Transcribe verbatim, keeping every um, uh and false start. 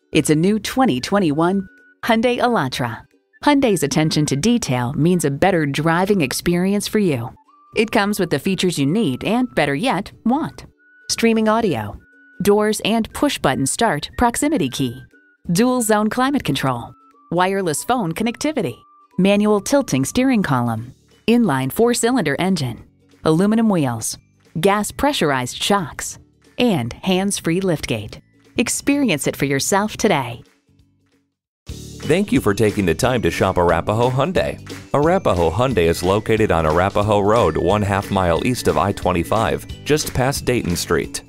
It's a new twenty twenty-one Hyundai Elantra. Hyundai's attention to detail means a better driving experience for you. It comes with the features you need and, better yet, want. Streaming audio, doors and push-button start proximity key, dual zone climate control, wireless phone connectivity, manual tilting steering column, inline four-cylinder engine, aluminum wheels, gas pressurized shocks, and hands-free liftgate. Experience it for yourself today. Thank you for taking the time to shop Arapahoe Hyundai. Arapahoe Hyundai is located on Arapahoe Road, one half mile east of I twenty-five, just past Dayton Street.